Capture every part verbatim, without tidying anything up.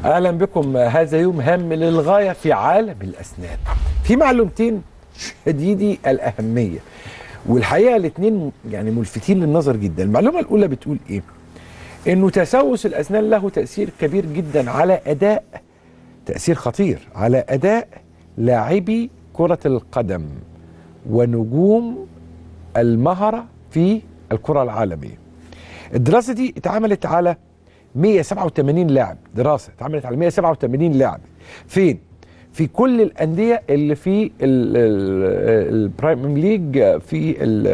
اهلا بكم. هذا يوم هام للغايه في عالم الاسنان. في معلومتين شديدي الاهميه، والحقيقه الاثنين يعني ملفتين للنظر جدا. المعلومه الاولى بتقول ايه؟ انه تسوس الاسنان له تاثير كبير جدا على اداء، تاثير خطير على اداء لاعبي كره القدم ونجوم المهره في الكره العالميه. الدراسه دي اتعملت على مئة وسبعة وثمانين لاعب، دراسه اتعملت على مئة وسبعة وثمانين لاعب. فين؟ في كل الانديه اللي في البرايم ليج في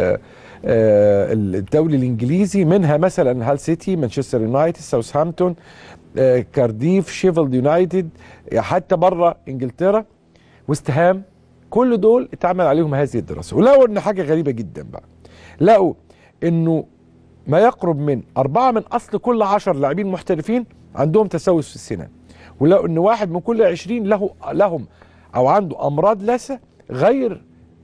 الدوري الانجليزي، منها مثلا هال سيتي، مانشستر يونايتد، ساوثهامبتون، كارديف، شيفيلد يونايتد، حتى بره انجلترا ويست هام. كل دول اتعمل عليهم هذه الدراسه، ولقوا ان حاجه غريبه جدا بقى. لقوا انه ما يقرب من أربعة من أصل كل عشر لاعبين محترفين عندهم تسوس في السنان، ولقوا إن واحد من كل عشرين له لهم أو عنده أمراض لثة غير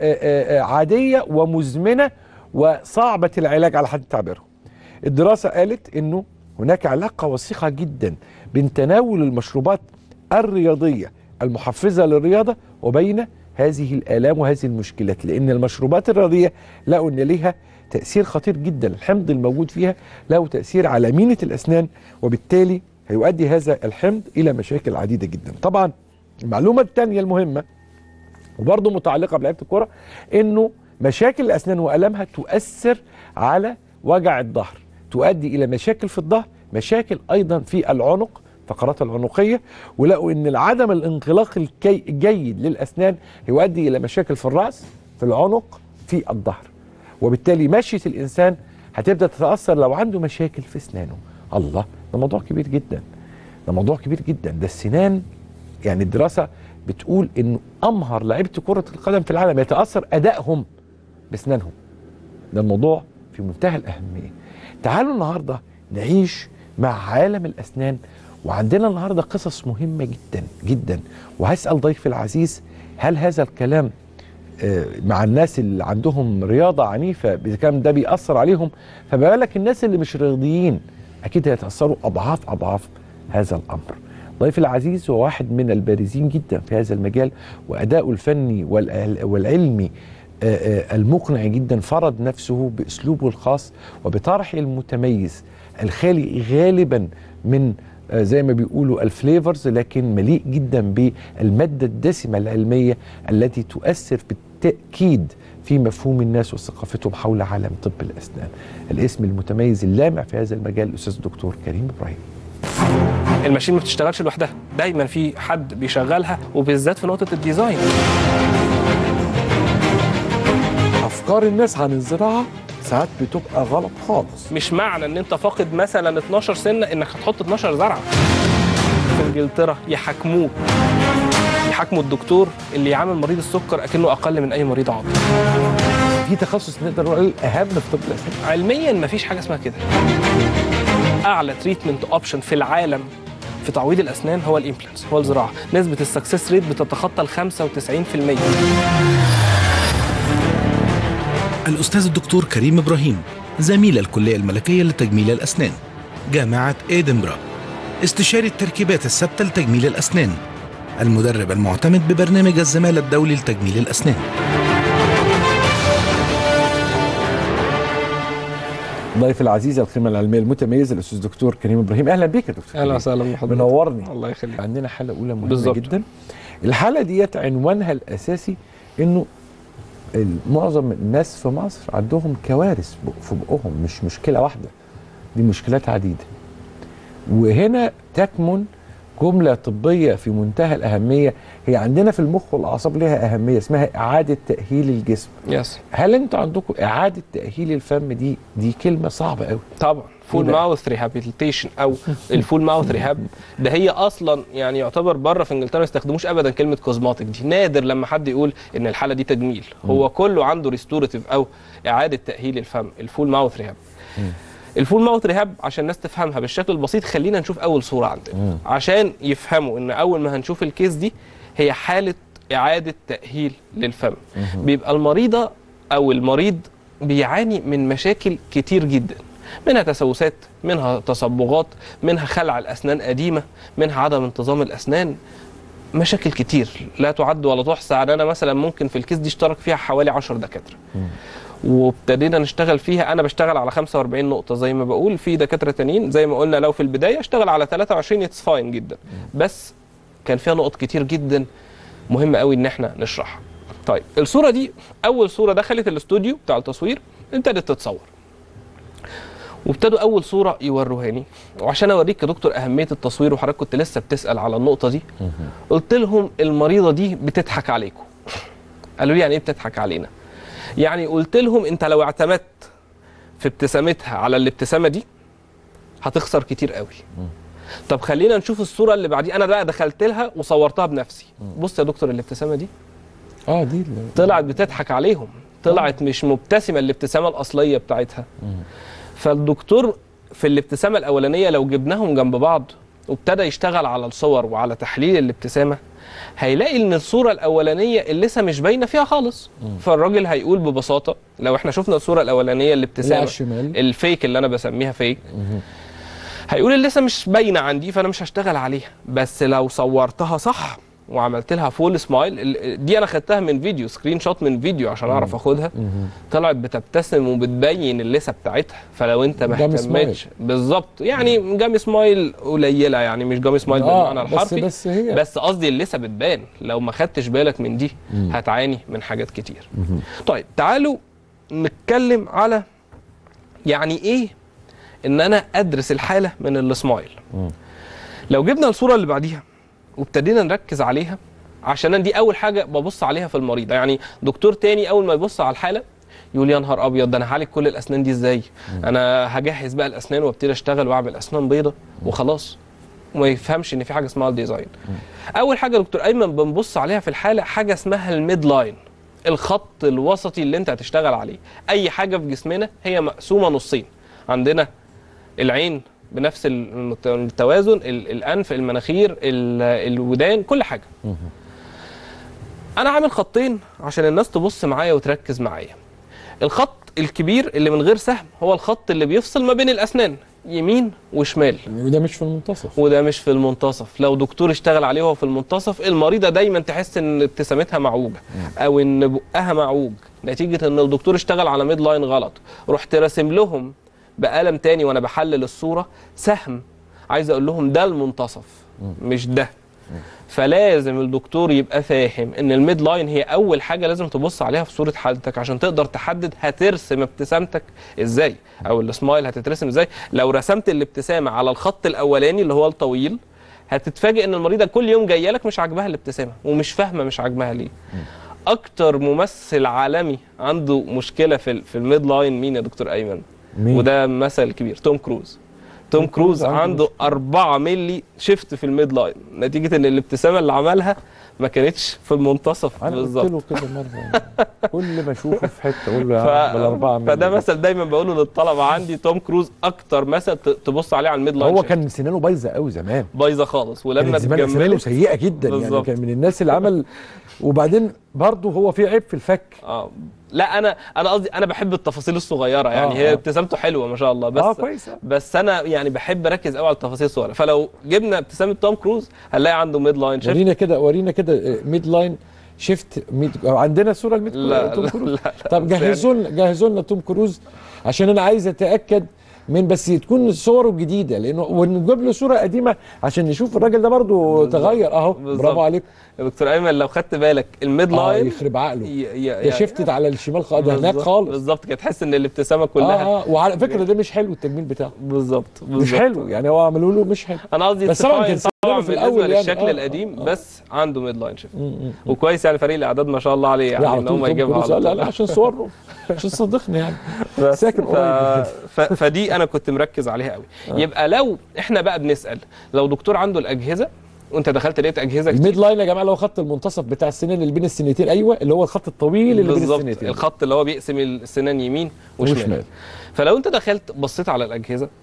عادية ومزمنة وصعبة العلاج على حد تعبيرهم. الدراسة قالت إنه هناك علاقة وثيقة جدا بين تناول المشروبات الرياضية المحفزة للرياضة وبين هذه الآلام وهذه المشكلات، لأن المشروبات الرياضية لقوا إن ليها تأثير خطير جدا. الحمض الموجود فيها له تأثير على مينة الأسنان، وبالتالي هيؤدي هذا الحمض إلى مشاكل عديدة جدا. طبعا المعلومة الثانية المهمة وبرضه متعلقة بلعبة الكرة، إنه مشاكل الأسنان وألمها تؤثر على وجع الظهر، تؤدي إلى مشاكل في الظهر، مشاكل أيضا في العنق، فقرات العنقية. ولقوا إن عدم الانغلاق الجيد للأسنان يؤدي إلى مشاكل في الرأس، في العنق، في الظهر، وبالتالي مشية الإنسان هتبدأ تتأثر لو عنده مشاكل في أسنانه. الله، ده موضوع كبير جدا، ده موضوع كبير جدا. ده السنان يعني الدراسة بتقول إنه أمهر لعيبة كرة القدم في العالم يتأثر أدائهم بأسنانهم. ده الموضوع في منتهى الأهمية. تعالوا النهاردة نعيش مع عالم الأسنان، وعندنا النهاردة قصص مهمة جدا جدا، وهسأل ضيفي العزيز هل هذا الكلام مع الناس اللي عندهم رياضة عنيفة إذا كان ده بيأثر عليهم، فما بالك الناس اللي مش رياضيين أكيد هيتأثروا أضعاف أضعاف هذا الأمر. ضيفي العزيز هو واحد من البارزين جدا في هذا المجال، وأداؤه الفني والعلمي المقنع جدا، فرض نفسه بأسلوبه الخاص وبطرحه المتميز الخالي غالبا من زي ما بيقولوا الفليفرز، لكن مليء جدا بالمادة الدسمة العلمية التي تؤثر بالتأكيد في مفهوم الناس وثقافتهم حول عالم طب الأسنان. الاسم المتميز اللامع في هذا المجال الأستاذ الدكتور كريم إبراهيم. الماشين ما بتشتغلش لوحدها، دايما في حد بيشغلها، وبالذات في نقطة الديزاين. أفكار الناس عن الزراعة ساعات بتبقى غلط خالص. مش معنى ان انت فاقد مثلا اتناشر سنه انك هتحط اتناشر زرعه. في انجلترا يحاكموه، يحاكموا الدكتور اللي يعامل مريض السكر اكنه اقل من اي مريض عاطل. في تخصص نقدر نقول الاهم في طب الاسنان. علميا مفيش حاجه اسمها كده. اعلى تريتمنت اوبشن في العالم في تعويض الاسنان هو الامبلانتس، هو الزراعه. نسبه السكسس ريت بتتخطى ال خمسة وتسعين بالمئة. الأستاذ الدكتور كريم إبراهيم زميل الكلية الملكية لتجميل الأسنان جامعة إدنبرا، استشاري التركيبات الثابتة لتجميل الأسنان، المدرب المعتمد ببرنامج الزمالة الدولي لتجميل الأسنان. ضيف العزيز القيمة العلمية المتميز الأستاذ الدكتور كريم إبراهيم. أهلا بك يا دكتور. أهلا وسهلا بحضرتك، منورني. الله يخليك. عندنا حلقة أولى مهمة بالزبط. جدا. الحلقة ديت عنوانها الأساسي إنه معظم الناس في مصر عندهم كوارث في بقهم، مش مشكلة واحدة، دي مشكلات عديدة. وهنا تكمن جملة طبية في منتهى الأهمية، هي عندنا في المخ والأعصاب لها أهمية، اسمها إعادة تأهيل الجسم. يس. هل أنتوا عندكم إعادة تأهيل الفم؟ دي دي كلمة صعبة قوي. طبعا فول ماوث ريهابيليتيشن او الفول ماوث ريهاب ده هي اصلا يعني يعتبر بره في انجلترا ما يستخدموش ابدا كلمه كوزماتيك دي. نادر لما حد يقول ان الحاله دي تجميل، هو كله عنده ريستوراتيف او اعاده تاهيل الفم، الفول ماوث ريهاب. الفول ماوث ريهاب عشان الناس تفهمها بالشكل البسيط، خلينا نشوف اول صوره عندنا عشان يفهموا ان اول ما هنشوف الكيس دي هي حاله اعاده تاهيل للفم. بيبقى المريضه او المريض بيعاني من مشاكل كتير جدا. منها تسوسات، منها تصبغات، منها خلع الاسنان قديمه، منها عدم انتظام الاسنان، مشاكل كتير لا تعد ولا تحصى. يعني انا مثلا ممكن في الكيس دي اشترك فيها حوالي عشرة دكاتره، وابتدينا نشتغل فيها. انا بشتغل على خمسة وأربعين نقطه زي ما بقول، في دكاتره تانيين زي ما قلنا لو في البدايه اشتغل على ثلاثة وعشرين اتس فاين جدا، بس كان فيها نقط كتير جدا مهم قوي ان احنا نشرحها. طيب الصوره دي اول صوره دخلت الاستوديو بتاع التصوير، ابتدت تتصور، وابتدوا اول صوره يوروهاني. وعشان اوريك يا دكتور اهميه التصوير، وحضرتك كنت لسه بتسال على النقطه دي، قلت لهم المريضه دي بتضحك عليكم. قالوا لي يعني ايه بتضحك علينا؟ يعني قلت لهم انت لو اعتمدت في ابتسامتها على الابتسامه دي هتخسر كتير قوي. طب خلينا نشوف الصوره اللي بعديها. انا بقى دخلت لها وصورتها بنفسي. بص يا دكتور الابتسامه دي اه دي طلعت بتضحك عليهم، طلعت مش مبتسمه الابتسامه الاصليه بتاعتها. فالدكتور في الابتسامه الاولانيه لو جبناهم جنب بعض وابتدى يشتغل على الصور وعلى تحليل الابتسامه، هيلاقي ان الصوره الاولانيه اللي لسه مش باينه فيها خالص. فالراجل هيقول ببساطه لو احنا شفنا الصوره الاولانيه الابتسامه الفيك اللي انا بسميها فيك، هيقول اللي لسه مش باينه عندي فانا مش هشتغل عليها. بس لو صورتها صح وعملت لها فول سمايل، دي انا خدتها من فيديو، سكرين شوت من فيديو عشان اعرف اخدها، طلعت بتبتسم وبتبين اللثه بتاعتها. فلو انت ما اهتمتش بالظبط، يعني جامي سمايل قليله، يعني مش جامي سمايل آه بالمعنى الحرفي، بس هي بس قصدي اللثه بتبان. لو ما خدتش بالك من دي مم. هتعاني من حاجات كتير. مم. طيب تعالوا نتكلم على يعني ايه ان انا ادرس الحاله من السمايل. مم. لو جبنا الصوره اللي بعديها وابتدينا نركز عليها، عشان دي اول حاجه ببص عليها في المريض. يعني دكتور تاني اول ما يبص على الحاله يقول يا نهار ابيض ده انا هعالج كل الاسنان دي ازاي؟ مم. انا هجهز بقى الاسنان وابتدي اشتغل واعمل اسنان بيضه وخلاص، وما يفهمش ان في حاجه اسمها الديزاين. مم. اول حاجه دكتور ايمن بنبص عليها في الحاله حاجه اسمها الميد لاين، الخط الوسطي اللي انت هتشتغل عليه. اي حاجه في جسمنا هي مقسومه نصين، عندنا العين بنفس التوازن، الانف، المناخير، الودان، كل حاجه. انا عامل خطين عشان الناس تبص معايا وتركز معايا. الخط الكبير اللي من غير سهم هو الخط اللي بيفصل ما بين الاسنان، يمين وشمال، وده مش في المنتصف وده مش في المنتصف. لو دكتور اشتغل عليه وهو في المنتصف، المريضه دايما تحس ان ابتسامتها معوجه او ان بقها معوج، نتيجه ان الدكتور اشتغل على ميد لاين غلط. رحت راسم لهم بقلم تاني وانا بحلل الصوره سهم، عايز اقول لهم ده المنتصف مش ده. فلازم الدكتور يبقى فاهم ان الميد لاين هي اول حاجه لازم تبص عليها في صوره حالتك عشان تقدر تحدد هترسم ابتسامتك ازاي، او السمايل هتترسم ازاي. لو رسمت الابتسامه على الخط الاولاني اللي هو الطويل، هتتفاجئ ان المريضه كل يوم جايه لك مش عاجباها الابتسامه ومش فاهمه مش عاجباها ليه. اكتر ممثل عالمي عنده مشكله في في الميد لاين مين يا دكتور ايمن؟ مين؟ وده مثل كبير، توم كروز. توم كروز عنده أربعة مللي شيفت في الميد لاين، نتيجة ان الابتسامة اللي عملها ما كانتش في المنتصف بالظبط. انا قلت له كده مرة، كل ما اشوفه في حتة اقول له يا عم بالأربعة مللي. فده مثل دايما بقوله للطلبة عندي، توم كروز أكتر مثل تبص عليه على الميد لاين. هو كان سنانه بايظة قوي زمان، بايظة خالص، ولما سنانه سيئة جدا بالزبط. يعني كان من الناس اللي عمل، وبعدين برضه هو في عيب في الفك. اه لا انا انا قصدي انا بحب التفاصيل الصغيره، يعني آه هي ابتسامته حلوه ما شاء الله، بس آه كويس. بس انا يعني بحب اركز قوي على التفاصيل الصغيره. فلو جبنا ابتسامه توم كروز هنلاقي عنده ميد لاين شيفت. ورينا كده ورينا كده ميد لاين شيفت ميد. عندنا صوره الميد لا توم لا كروز. لا لا طب جهزوا لنا جهزوا لنا توم كروز عشان انا عايز اتاكد من، بس تكون صوره جديده، لانه ونجيب له صوره قديمه عشان نشوف الراجل ده برضه تغير اهو. برافو عليك يا دكتور ايمن. لو خدت بالك الميد لاين آه يخرب عقله، يا شفتت على الشمال خالص هناك خالص بالظبط كده، تحس ان الابتسامه كلها اه اه وعلى فكره ده مش حلو التجميل بتاعه بالظبط، مش حلو يعني، هو عملوا له مش حلو. انا قصدي بس طبعا كان طبعا في الاول يعني الشكل آه القديم آه بس عنده ميد لاين شيفت، وكويس يعني فريق الاعداد ما شاء الله عليه، يعني ان هم يجيبها على طول. لا لا عشان صوره عشان صدقني يعني ساكن ف... ف... فدي انا كنت مركز عليها قوي. آه. يبقى لو احنا بقى بنسال لو دكتور عنده الاجهزه وانت دخلت لقيت اجهزه كتير، الميد لاين يا جماعه اللي هو خط المنتصف بتاع السنان اللي بين السنتين، ايوه اللي هو الخط الطويل اللي بين السنتين، الخط اللي هو بيقسم السنان يمين وشمال. وشمال. فلو انت دخلت بصيت على الاجهزه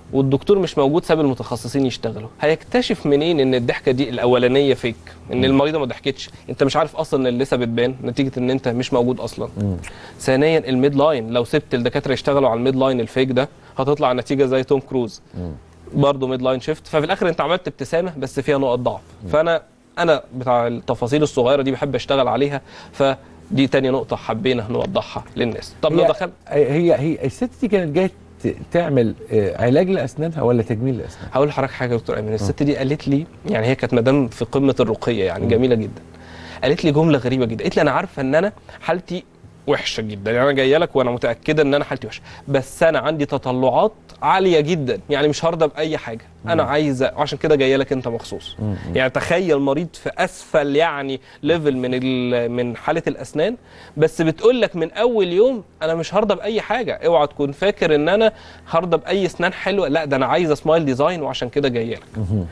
والدكتور مش موجود ساب المتخصصين يشتغلوا، هيكتشف منين ان الضحكه دي الاولانيه فيك، ان المريضه ما ضحكتش؟ انت مش عارف اصلا ان اللثه بتبان نتيجه ان انت مش موجود اصلا. مم. ثانيا الميد لاين، لو سبت الدكاتره يشتغلوا على الميد لاين الفيك ده هتطلع النتيجه زي توم كروز. مم. برضه ميد لاين شيفت، ففي الاخر انت عملت ابتسامه بس فيها نقط ضعف. فانا انا بتاع التفاصيل الصغيره دي بحب اشتغل عليها، فدي تاني نقطه حبينا نوضحها للناس. طب لو دخل هي هي الست دي كانت جايه تعمل علاج لاسنانها ولا تجميل لاسنانها؟ هقول لحضرتك حاجه يا دكتور ايمن. الست دي قالت لي، يعني هي كانت مدام في قمه الرقيه يعني، جميله جدا. قالت لي جمله غريبه جدا، قالت لي انا عارفه ان انا حالتي وحشه جدا، يعني انا جايه لك وانا متاكده ان انا حالتي وحشه، بس انا عندي تطلعات عاليه جدا، يعني مش هرضى باي حاجه، انا عايزه، وعشان كده جايه لك انت مخصوص. يعني تخيل مريض في اسفل يعني ليفل من من حاله الاسنان، بس بتقول لك من اول يوم انا مش هرضى باي حاجه، اوعى تكون فاكر ان انا هرضى باي اسنان حلوه، لا ده انا عايزه سمايل ديزاين وعشان كده جايه لك.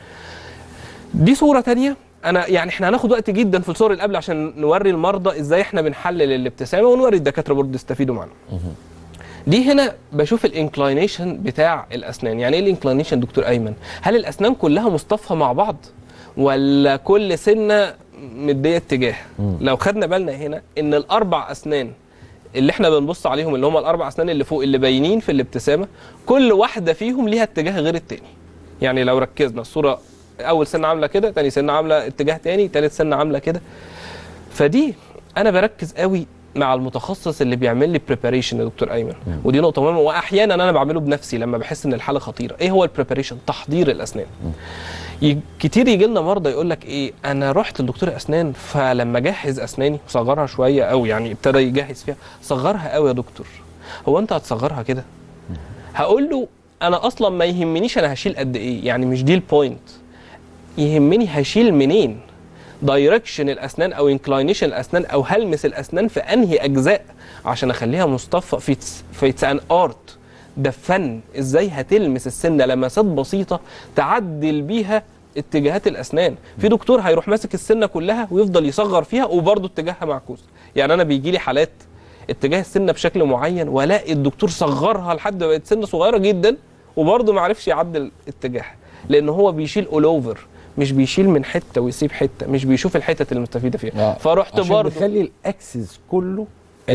دي صوره ثانيه. انا يعني احنا هناخد وقت جدا في الصور اللي قبل عشان نوري المرضى ازاي احنا بنحلل الابتسامه، ونوري الدكاتره برضه يستفيدوا معانا. دي هنا بشوف الانكلاينيشن بتاع الاسنان. يعني ايه الانكلاينيشن دكتور ايمن؟ هل الاسنان كلها مصطفى مع بعض ولا كل سنه مديه اتجاه؟ لو خدنا بالنا هنا ان الاربع اسنان اللي احنا بنبص عليهم، اللي هم الاربع اسنان اللي فوق اللي باينين في الابتسامه، كل واحده فيهم ليها اتجاه غير التاني. يعني لو ركزنا الصوره، اول سنه عامله كده، تاني سنه عامله اتجاه تاني، تالت سنه عامله كده. فدي انا بركز قوي مع المتخصص اللي بيعمل لي بريباريشن يا دكتور ايمن، مم. ودي نقطه مهمه، واحيانا انا بعمله بنفسي لما بحس ان الحاله خطيره. ايه هو البريباريشن؟ تحضير الاسنان. ي... كتير يجي لنا مرضى يقول لك ايه، انا رحت لدكتور اسنان فلما جهز اسناني صغرها شويه، او يعني ابتدى يجهز فيها، صغرها قوي يا دكتور. هو انت هتصغرها كده؟ هقول له انا اصلا ما يهمنيش انا هشيل قد ايه، يعني مش دي البوينت، يهمني هشيل منين، دايركشن الاسنان او انكلاينيشن الاسنان، او هلمس الاسنان في انهي اجزاء عشان اخليها مصطفى في في ان ارت. ده فن، ازاي هتلمس السنه لمسات بسيطه تعدل بيها اتجاهات الاسنان. في دكتور هيروح ماسك السنه كلها ويفضل يصغر فيها وبرده اتجاهها معكوس. يعني انا بيجي لي حالات اتجاه السنه بشكل معين والاقي الدكتور صغرها لحد ما بقت سنه صغيره جدا وبرده ما عرفش يعدل اتجاهها، لان هو بيشيل اول اوفر، مش بيشيل من حته ويسيب حته، مش بيشوف الحتت المستفيده فيها. فرحت برضه عشان بيخلي الاكسس كله،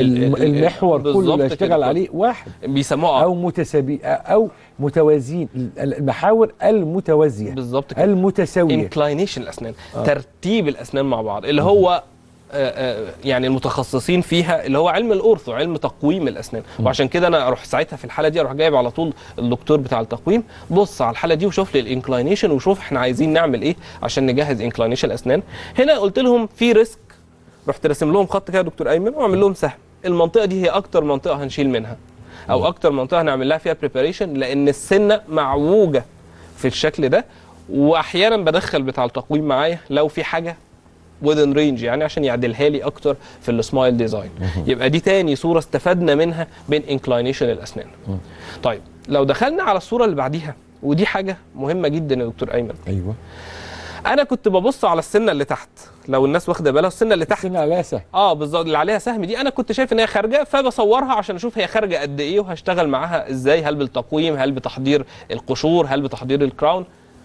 المحور كله اللي اشتغل عليه واحد، بيسموه او متساوي او متوازيين، المحاور المتوازيه بالظبط كده، المتساويه، انكلاينيشن الاسنان، آه. ترتيب الاسنان مع بعض، اللي هو آآ آآ يعني المتخصصين فيها اللي هو علم الاورثو، علم تقويم الاسنان. م. وعشان كده انا اروح ساعتها في الحاله دي اروح جايب على طول الدكتور بتاع التقويم، بص على الحاله دي وشوف لي الانكلاينيشن وشوف احنا عايزين نعمل ايه عشان نجهز انكلاينيشن الاسنان. هنا قلت لهم في ريسك، رحت راسم لهم خط كده يا دكتور ايمن واعمل لهم سهم، المنطقه دي هي اكتر منطقه هنشيل منها او اكتر منطقه هنعمل لها فيها بريباريشن، لان السنه معوجه في الشكل ده. واحيانا بدخل بتاع التقويم معايا لو في حاجه within range، يعني عشان يعدلها لي اكتر في السمايل ديزاين. يبقى دي تاني صوره استفدنا منها بين انكلاينيشن الاسنان. طيب لو دخلنا على الصوره اللي بعديها، ودي حاجه مهمه جدا يا دكتور ايمن. ايوه، انا كنت ببص على السنه اللي تحت، لو الناس واخده بالها السنه اللي تحت، السنه عليها سهم، اه بالظبط، اللي عليها سهم دي انا كنت شايف ان هي خارجه، فبصورها عشان اشوف هي خارجه قد ايه وهشتغل معاها ازاي، هل بالتقويم، هل بتحضير القشور، هل بتحضير الكراون.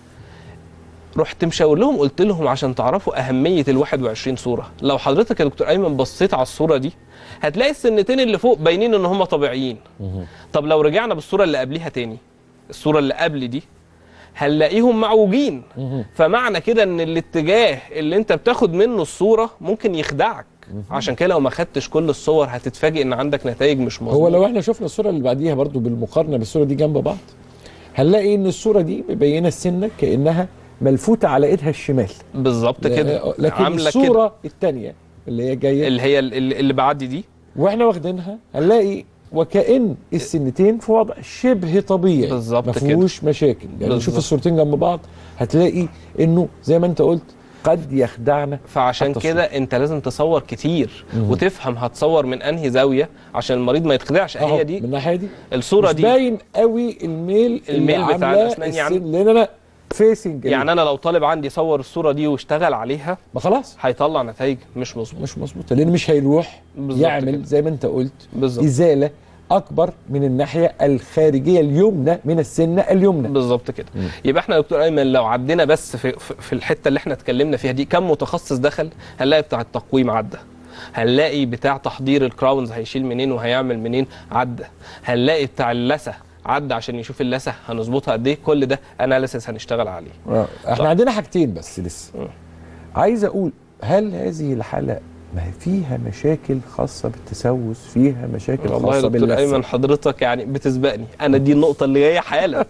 رحت مشاور لهم قلت لهم عشان تعرفوا اهميه ال واحد وعشرين صوره، لو حضرتك يا دكتور ايمن بصيت على الصوره دي هتلاقي السنتين اللي فوق باينين ان هم طبيعيين. طب لو رجعنا بالصوره اللي قبليها تاني، الصوره اللي قبل دي، هنلاقيهم معوجين. فمعنى كده ان الاتجاه اللي انت بتاخد منه الصوره ممكن يخدعك، عشان كده لو ما خدتش كل الصور هتتفاجئ ان عندك نتائج مش مظبوطه. هو لو احنا شفنا الصوره اللي بعديها برضو بالمقارنه بالصوره دي جنب بعض، هنلاقي ان الصوره دي مبينه السنه كانها ملفوته على ايدها الشمال بالظبط كده، لكن الصوره الثانيه اللي هي جايه اللي هي اللي, اللي بعدي دي واحنا واخدينها، هنلاقي وكأن السنتين في وضع شبه طبيعي بالظبط كده، ما فيهوش مشاكل. يعني نشوف الصورتين جنب بعض هتلاقي انه زي ما انت قلت قد يخدعنا. فعشان كده انت لازم تصور كتير مم. وتفهم هتصور من انهي زاويه عشان المريض ما يتخدعش. هي دي من الناحيه دي الصوره مش دي باين قوي الميل الميل بتاع الاسنان، يعني لان انا فيسنج، يعني انا لو طالب عندي يصور الصوره دي واشتغل عليها ما خلاص هيطلع نتائج مش مظبوطه مش مظبوطه، لان مش هيروح يعمل كده. زي ما انت قلت بالزبط. ازاله اكبر من الناحيه الخارجيه اليمنى من السنه اليمنى. بالظبط كده. يبقى احنا يا دكتور ايمن لو عدينا بس في في الحته اللي احنا اتكلمنا فيها دي كم متخصص دخل، هنلاقي بتاع التقويم عدى، هنلاقي بتاع تحضير الكراونز هيشيل منين وهيعمل منين عدى، هنلاقي بتاع اللثه عدى عشان يشوف اللثه هنظبطها قد ايه، كل ده اناليسيس هنشتغل عليه. اه احنا طب. عندنا حاجتين بس لسه. م. عايز اقول هل هذه الحاله ما هي فيها مشاكل خاصه بالتسوس، فيها مشاكل والله خاصه يا دكتور باللثه؟ ايمن حضرتك يعني بتسبقني، انا دي النقطه اللي جايه حالا.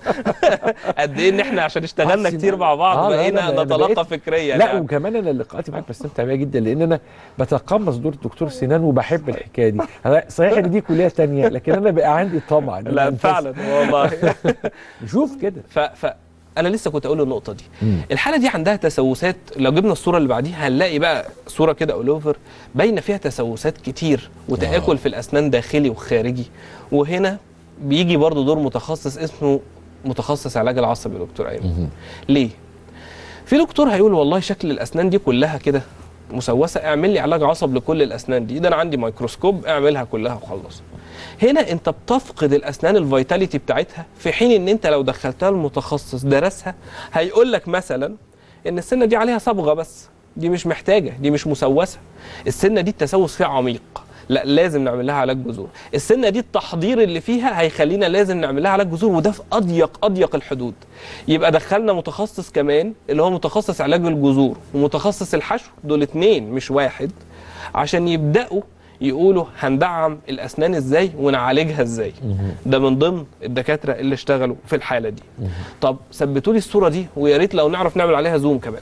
قد ايه ان احنا عشان اشتغلنا كتير مع بعض آه بقينا نتلاقى فكريا. لا يعني. وكمان انا لقاءاتي معاك بستمتع بيها جدا، لان انا بتقمص دور الدكتور سنان وبحب الحكايه دي. انا صحيح ان دي كليه تانية، لكن انا بقى عندي طمع. لا فعلا والله. شوف كده. ف ف انا لسه كنت اقول النقطه دي. مم. الحاله دي عندها تسوسات، لو جبنا الصوره اللي بعديها هنلاقي بقى صوره كده اول اوفر باينه فيها تسوسات كتير وتاكل آه. في الاسنان داخلي وخارجي. وهنا بيجي برضو دور متخصص اسمه متخصص علاج العصب يا دكتور ايمن. ليه؟ في دكتور هيقول والله شكل الاسنان دي كلها كده مسوسه، اعمل لي علاج عصب لكل الاسنان دي، ده انا عندي ميكروسكوب اعملها كلها وخلص. هنا انت بتفقد الاسنان الفيتاليتي بتاعتها، في حين ان انت لو دخلتها المتخصص درسها هيقول لك مثلا ان السنه دي عليها صبغه بس، دي مش محتاجه، دي مش مسوسه، السنه دي التسوس فيها عميق، لا لازم نعمل لها علاج جذور، السنه دي التحضير اللي فيها هيخلينا لازم نعمل لها علاج جذور، وده في اضيق اضيق الحدود. يبقى دخلنا متخصص كمان اللي هو متخصص علاج الجذور ومتخصص الحشو، دول اتنين مش واحد، عشان يبداوا يقولوا هندعم الاسنان ازاي ونعالجها ازاي. ده من ضمن الدكاتره اللي اشتغلوا في الحاله دي. طب ثبتوا لي الصوره دي، ويا ريت لو نعرف نعمل عليها زوم كمان.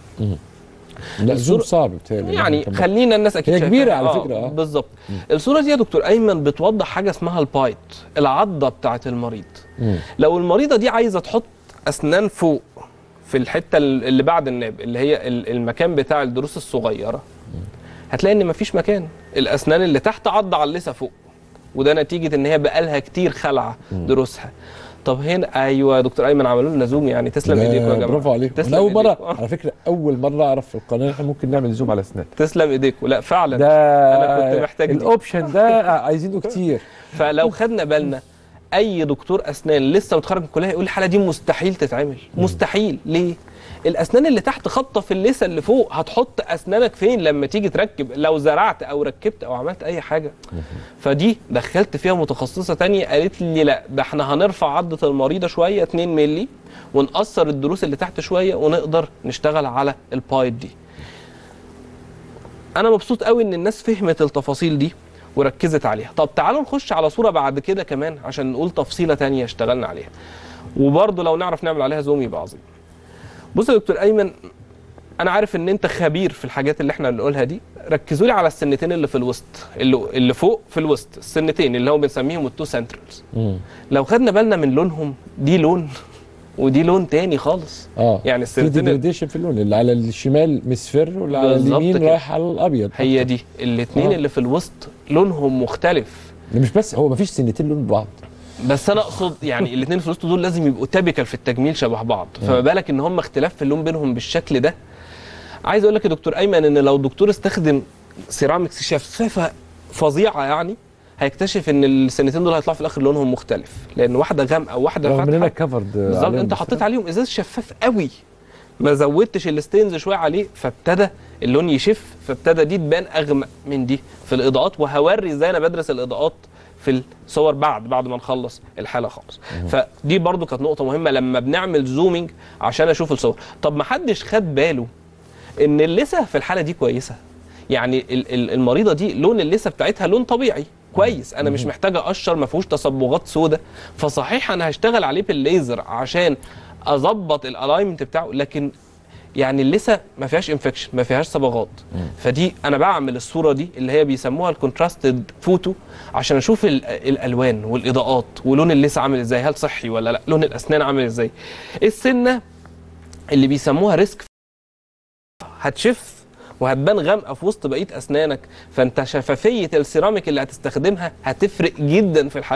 لا زوم صعب بتهيألي يعني خلينا الناس اكيد هي شايفاها. كبيره على آه فكره. اه بالظبط. الصوره دي يا دكتور ايمن بتوضح حاجه اسمها البايت، العضه بتاعه المريض. مم. لو المريضه دي عايزه تحط اسنان فوق في الحته اللي بعد الناب اللي هي المكان بتاع الضروس الصغيره، هتلاقي ان مفيش مكان، الاسنان اللي تحت عض على اللثه فوق، وده نتيجه ان هي بقالها كتير خلع ضروسها. طب هنا ايوه يا دكتور ايمن عملوا لنا زوم، يعني تسلم ايديكم يا جماعه. برافو عليكم. اول مره على فكره اول مره اعرف في القناه احنا ممكن نعمل زوم على اسنان. تسلم ايديكم. لا فعلا ده انا كنت محتاج الاوبشن ده عايزينه كتير. فلو خدنا بالنا اي دكتور اسنان لسه متخرج من الكليه يقول الحاله دي مستحيل تتعمل. مستحيل. ليه؟ الاسنان اللي تحت خبطه في اللثه اللي فوق، هتحط اسنانك فين لما تيجي تركب؟ لو زرعت او ركبت او عملت اي حاجه. فدي دخلت فيها متخصصه تانية قالت لي لا ده احنا هنرفع عضه المريضه شويه اتنين مللي ونقصر الضروس اللي تحت شويه ونقدر نشتغل على البايت دي. انا مبسوط قوي ان الناس فهمت التفاصيل دي وركزت عليها. طب تعالوا نخش على صوره بعد كده كمان عشان نقول تفصيله تانية اشتغلنا عليها، وبرضه لو نعرف نعمل عليها زوم يبقى عظيم. بص يا دكتور ايمن، انا عارف ان انت خبير في الحاجات اللي احنا بنقولها دي، ركزوا لي على السنتين اللي في الوسط، اللي اللي فوق في الوسط، السنتين اللي هو بنسميهم التو سنترالز. لو خدنا بالنا من لونهم، دي لون ودي لون تاني خالص. اه يعني السنتين في ديجريديشن في اللون، اللي على الشمال مصفر واللي على اليمين رايح على الابيض. هي دي الاثنين آه. اللي في الوسط لونهم مختلف. مش بس هو مفيش سنتين لون بعض، بس انا اقصد يعني الاثنين في الوسط دول لازم يبقوا تابيكال في التجميل شبه بعض، فما بالك ان هم اختلاف في اللون بينهم بالشكل ده. عايز اقول لك يا دكتور ايمن ان لو دكتور استخدم سيراميكس شفافه فظيعه يعني هيكتشف ان السنتين دول هيطلعوا في الاخر لونهم مختلف، لان واحده غامقه وواحده فاتحه. رغم اننا كفرد بالظبط، انت حطيت عليهم ازاز شفاف قوي، ما زودتش الستينز شويه عليه، فابتدى اللون يشف، فابتدى دي تبان اغمق من دي في الاضاءات. وهوري ازاي انا بدرس الاضاءات في الصور بعد بعد ما نخلص الحاله خالص. فدي برضو كانت نقطه مهمه لما بنعمل زومينج عشان اشوف الصور. طب ما حدش خد باله ان اللثه في الحاله دي كويسه، يعني المريضه دي لون اللثه بتاعتها لون طبيعي كويس، انا مش محتاجه اقشر، ما فيهوش تصبغات سوداء، فصحيح انا هشتغل عليه بالليزر عشان اظبط الالاينمنت بتاعه، لكن يعني اللثه ما فيهاش انفكشن، ما فيهاش صبغات. فدي انا بعمل الصوره دي اللي هي بيسموها الكونتراستد فوتو عشان اشوف الالوان والاضاءات ولون اللثه عامل ازاي، هل صحي ولا لا، لون الاسنان عامل ازاي. السنه اللي بيسموها ريسك هتشف وهتبان غامقه في وسط بقيه اسنانك، فانت شفافيه السيراميك اللي هتستخدمها هتفرق جدا في الحاله دي.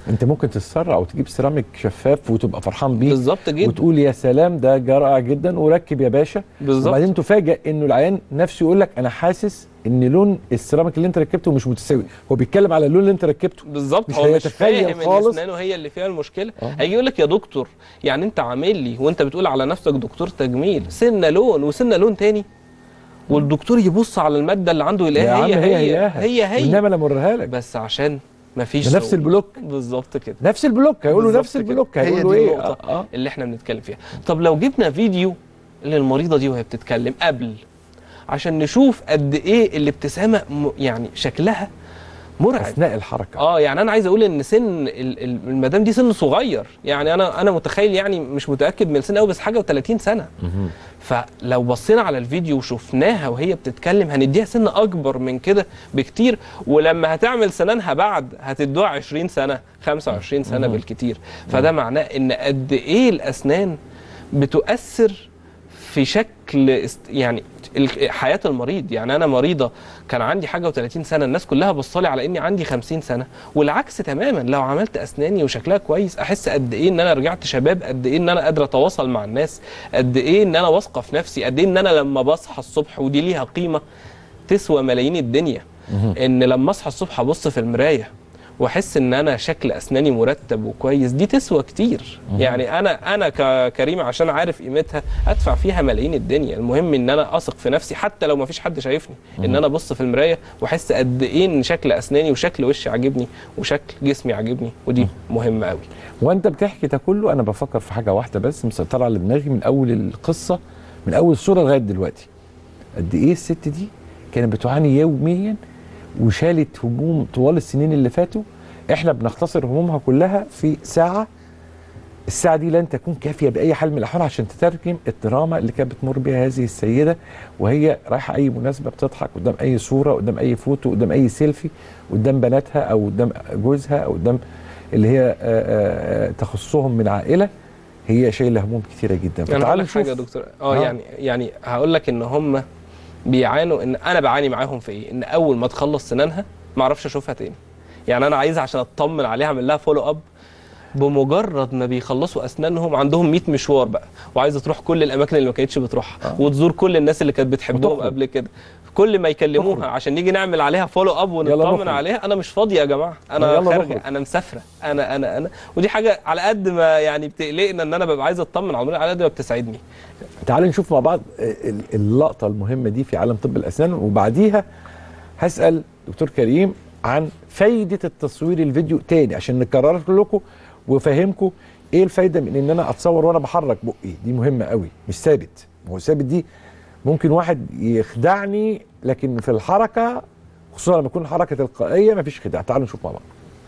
انت ممكن تتسرع وتجيب سيراميك شفاف وتبقى فرحان بيه بالظبط جدا، وتقول يا سلام ده رائع جدا وركب يا باشا. بالظبط. وبعدين تفاجئ انه العيان نفسه يقول لك انا حاسس ان لون السيراميك اللي انت ركبته مش متساوي، هو بيتكلم على اللون اللي انت ركبته بالظبط، مش هو مش هيتخيل فاهم ان خالص. اسنانه هي اللي فيها المشكله. آه. هيجي يقول لك يا دكتور يعني انت عامل لي وانت بتقول على نفسك دكتور تجميل سنه لون وسنه لون تاني، والدكتور يبص على الماده اللي عنده يا يلاقيها عم هي هي هي هي هي, هي. انما انا امرها لك بس عشان مفيش ده نفس سوي. البلوك. بالظبط كده، نفس البلوك هيقولوا بالظبط نفس كده. البلوك هي هيقولوا دي ايه النقطه آه. آه. اللي احنا بنتكلم فيها. طب لو جبنا فيديو للمريضه دي وهي بتتكلم قبل عشان نشوف قد ايه الابتسامه م... يعني شكلها مرعب اثناء الحركه. اه يعني انا عايز اقول ان سن ال- ال- المدام دي سن صغير، يعني انا انا متخيل يعني مش متاكد من السن قوي بس حاجه و30 سنه. مهم. فلو بصينا على الفيديو وشفناها وهي بتتكلم هنديها سن اكبر من كده بكتير، ولما هتعمل سنانها بعد هتدوها عشرين سنه خمسة وعشرين سنه مهم. بالكتير. فده معناه ان قد ايه الاسنان بتؤثر في شكل است... يعني ال- حياه المريض. يعني انا مريضه كان عندي حاجه و30 سنه الناس كلها بصالي على اني عندي خمسين سنه، والعكس تماما. لو عملت اسناني وشكلها كويس احس قد ايه ان انا رجعت شباب، قد ايه ان انا قادره اتواصل مع الناس، قد ايه ان انا واثقه في نفسي، قد ايه ان انا لما بصحى الصبح ودي ليها قيمه تسوى ملايين الدنيا. مهم. ان لما اصحى الصبح ابص في المرايه واحس ان انا شكل اسناني مرتب وكويس، دي تسوى كتير. مهم. يعني انا انا ككريم عشان عارف قيمتها ادفع فيها ملايين الدنيا. المهم ان انا اثق في نفسي حتى لو ما فيش حد شايفني، ان انا ابص في المرايه واحس قد ايه ان شكل اسناني وشكل وشي عاجبني وشكل جسمي عاجبني، ودي مهمه قوي. وانت بتحكي ده كله انا بفكر في حاجه واحده بس مسيطره على دماغي من اول القصه، من اول الصوره لغايه دلوقتي. قد ايه الست دي كانت بتعاني يوميا وشالت هموم طوال السنين اللي فاتوا. احنا بنختصر همومها كلها في ساعه، الساعه دي لن تكون كافيه باي حال من الاحوال عشان تترجم الدراما اللي كانت بتمر بها هذه السيده وهي رايحه اي مناسبه، بتضحك قدام اي صوره، قدام اي فوتو، قدام اي سيلفي، قدام بناتها او قدام جوزها او قدام اللي هي آآ آآ تخصهم من عائله. هي شايله هموم كتيره جدا. انا هقول فتعال لك حاجه يا نشوف. دكتور اه يعني يعني هقول لك ان هم بيعانوا، ان انا بعاني معاهم في ايه، ان اول ما تخلص سنانها ما اعرفش اشوفها تاني. يعني انا عايز عشان اطمن عليها اعمل لها فولو اب، بمجرد ما بيخلصوا اسنانهم عندهم مية مشوار بقى، وعايزه تروح كل الاماكن اللي ما كانتش بتروحها آه. وتزور كل الناس اللي كانت بتحبهم وتخرج. قبل كده. كل ما يكلموها تخرج. عشان نيجي نعمل عليها فولو اب يلا ونطمن نخرج. عليها، انا مش فاضيه يا جماعه، انا يلا خارجه، نخرج. انا مسافره، انا انا انا ودي حاجه على قد ما يعني بتقلقنا ان انا ببقى عايز اطمن على المريض، على قد ما بتسعدني. تعال نشوف مع بعض ال- اللقطه المهمه دي في عالم طب الاسنان، وبعديها هسال دكتور كريم عن فايده التصوير الفيديو تاني عشان نكرر لكم وافهمكم ايه الفايده من ان انا اتصور وانا بحرك بقي. دي مهمه قوي، مش ثابت. هو ثابت دي ممكن واحد يخدعني، لكن في الحركه خصوصا لما تكون حركه تلقائيه مفيش خداع. تعالوا نشوف مع بعض.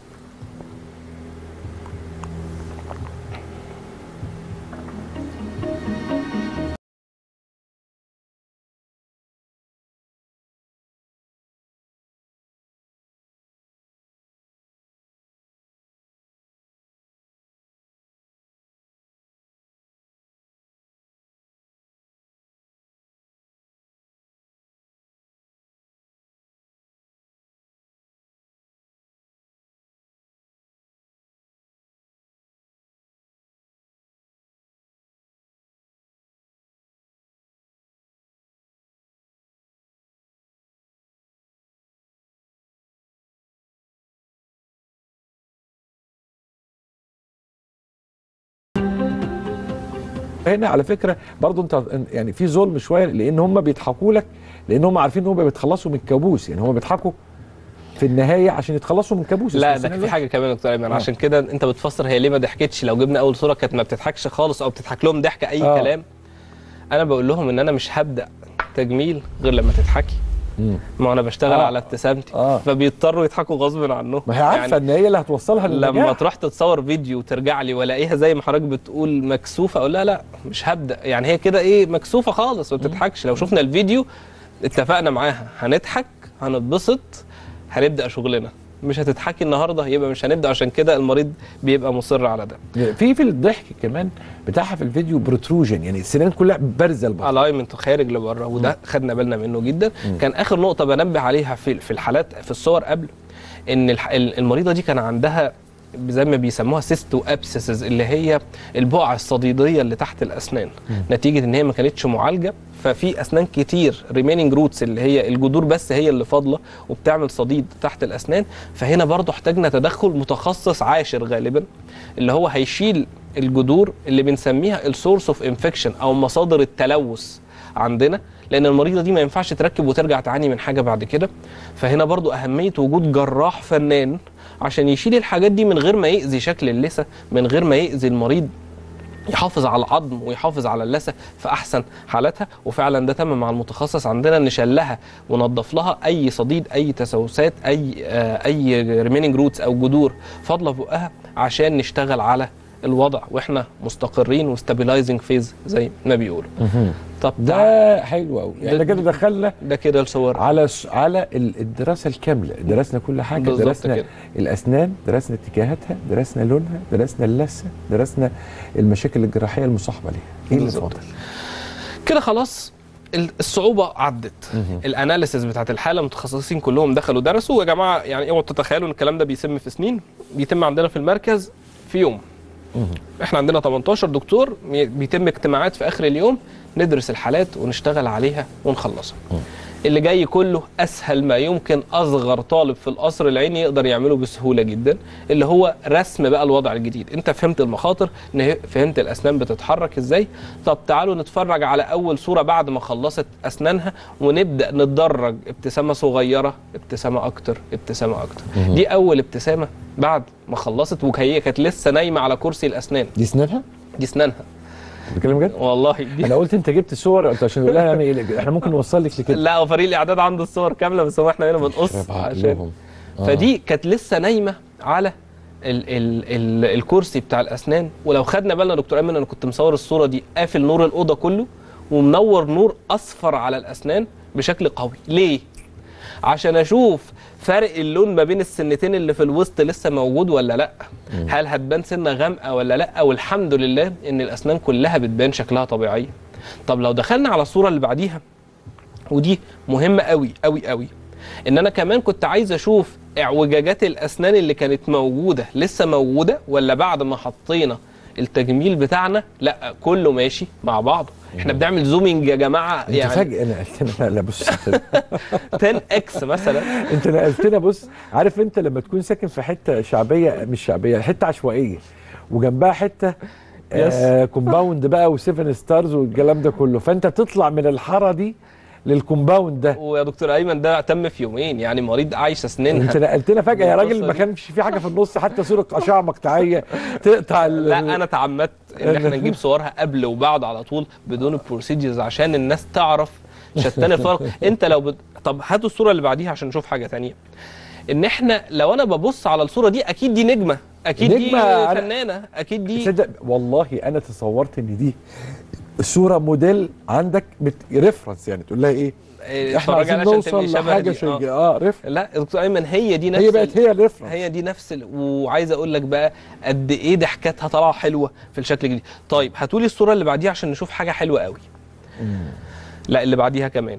هنا على فكره برضو انت يعني في ظلم شويه، لان هم بيضحكوا لك لان هم عارفين ان هم بيتخلصوا من الكابوس. يعني هم بيضحكوا في النهايه عشان يتخلصوا من كابوس. لا ده في حاجه كمان يا دكتور ايمن، آه. عشان كده انت بتفسر هي ليه ما ضحكتش. لو جبنا اول صوره كانت ما بتضحكش خالص او بتضحك لهم ضحكه اي آه. كلام، انا بقول لهم ان انا مش هبدا تجميل غير لما تضحكي. مم. ما انا بشتغل آه. على ابتسامتي، آه. فبيضطروا يضحكوا غصب عنهم. ما هي عارفه يعني ان هي اللي هتوصلها للنجاح. لما تروح تتصور فيديو وترجع لي والاقيها زي ما حضرتك بتقول مكسوفه، اقول لها لا مش هبدا. يعني هي كده ايه مكسوفه خالص ما بتضحكش. لو شفنا الفيديو اتفقنا معاها هنضحك هنتبسط هنبدا شغلنا، مش هتضحكي النهارده يبقى مش هنبدا. عشان كده المريض بيبقى مصر على ده. في في الضحك كمان بتاعها في الفيديو بروتروجن، يعني السنان كلها بارزه لبره. الاينمنت خارج لبره، وده خدنا بالنا منه جدا. مم. كان اخر نقطه بنبه عليها في في الحالات في الصور قبل، ان الح- المريضه دي كان عندها زي ما بيسموها سيستو ابسيسز، اللي هي البقع الصديديه اللي تحت الاسنان، م. نتيجه ان هي ما كانتش معالجه، ففي اسنان كتير ريميننج روتس اللي هي الجذور بس هي اللي فاضله وبتعمل صديد تحت الاسنان. فهنا برضو احتاجنا تدخل متخصص عاشر غالبا، اللي هو هيشيل الجذور اللي بنسميها السورس اوف انفكشن او مصادر التلوث عندنا، لان المريضه دي ما ينفعش تركب وترجع تعاني من حاجه بعد كده. فهنا برضو اهميه وجود جراح فنان عشان يشيل الحاجات دي من غير ما يأذي شكل اللثه، من غير ما يأذي المريض، يحافظ على العظم ويحافظ على اللثه في احسن حالاتها. وفعلا ده تم مع المتخصص عندنا، ان شلها ونضف لها اي صديد، اي تسوسات، اي آه اي ريميننج روتس او جذور فاضله في بقها، عشان نشتغل على الوضع واحنا مستقرين وستابيلايزنج فيز زي ما بيقولوا. طب ده حلو قوي، يعني كده دخلنا ده كده الصور على على الدراسه الكامله، درسنا كل حاجه، درسنا كده الاسنان، درسنا اتجاهاتها، درسنا لونها، درسنا اللثه، درسنا المشاكل الجراحيه المصاحبه ليها. ايه اللي فاضل كده؟ خلاص الصعوبه عدت، الاناليسيس بتاعت الحاله المتخصصين كلهم دخلوا درسوا. يا جماعه يعني اوعوا تتخيلوا ان الكلام ده بيتم في سنين، بيتم عندنا في المركز في يوم. احنا عندنا تمنتاشر دكتور، بيتم اجتماعات في اخر اليوم ندرس الحالات ونشتغل عليها ونخلصها. اللي جاي كله اسهل ما يمكن اصغر طالب في القصر العيني يقدر يعمله بسهوله جدا، اللي هو رسم بقى الوضع الجديد. انت فهمت المخاطر، فهمت الاسنان بتتحرك ازاي، طب تعالوا نتفرج على اول صوره بعد ما خلصت اسنانها ونبدا نتدرج، ابتسامه صغيره، ابتسامه اكتر، ابتسامه اكتر. دي اول ابتسامه بعد ما خلصت، وهي كانت لسه نايمه على كرسي الاسنان. دي اسنانها؟ دي اسنانها. بتكلم جد؟ والله دي انا قلت انت جبت صور، قلت عشان اقول لها يعني احنا ممكن نوصل لك لكده. لا، وفريق الاعداد عنده الصور كامله، بس هو احنا هنا بنقص عشان آه. فدي كانت لسه نايمه على ال ال ال الكرسي بتاع الاسنان. ولو خدنا بالنا دكتور ايمن، انا كنت مصور الصوره دي قافل نور الاوضه كله ومنور نور اصفر على الاسنان بشكل قوي. ليه؟ عشان اشوف فرق اللون ما بين السنتين اللي في الوسط لسه موجود ولا لا، م. هل هتبان سنه غامقه ولا لا. والحمد لله ان الاسنان كلها بتبان شكلها طبيعيه. طب لو دخلنا على الصوره اللي بعديها، ودي مهمه قوي قوي قوي، ان انا كمان كنت عايز اشوف اعوجاجات الاسنان اللي كانت موجوده لسه موجوده، ولا بعد ما حطينا التجميل بتاعنا لا كله ماشي مع بعضه. احنا بنعمل زومينج يا جماعه، يعني انت فجاه نقلتنا. لا بص عشرة اكس مثلا، انت نقلتنا. بص، عارف انت لما تكون ساكن في حته شعبيه، مش شعبيه، حته عشوائيه وجنبها حته آه كومباوند بقى وسيفن ستارز والكلام ده كله، فانت تطلع من الحاره دي للكومباوند ده. ويا دكتور ايمن ده تم في يومين، يعني مريض عايش اسنانها. انت نقلتنا فجاه يا راجل، ما كانش في حاجه في النص، حتى صوره اشعه مقطعيه تقطع. لا انا تعمدت ان احنا نجيب صورها قبل وبعد على طول بدون البروسيجرز عشان الناس تعرف شتان الفرق. انت لو بد... طب هاتوا الصوره اللي بعديها عشان نشوف حاجه ثانيه. ان احنا لو انا ببص على الصوره دي، اكيد دي نجمه، اكيد نجمة دي فنانه، اكيد دي. صدق والله انا تصورت ان دي الصوره موديل عندك ريفرنس، يعني تقول لها ايه؟ إيه احنا عايزين نوصل لحاجه شيء اه ريفرنس. لا يا دكتور ايمن، هي دي نفس هي بقت هي الريفرنس، هي دي نفس ال... وعايز اقول لك بقى قد ايه ضحكاتها طالعه حلوه في الشكل الجديد. طيب هاتوا لي الصوره اللي بعديها عشان نشوف حاجه حلوه قوي. مم. لا اللي بعديها كمان.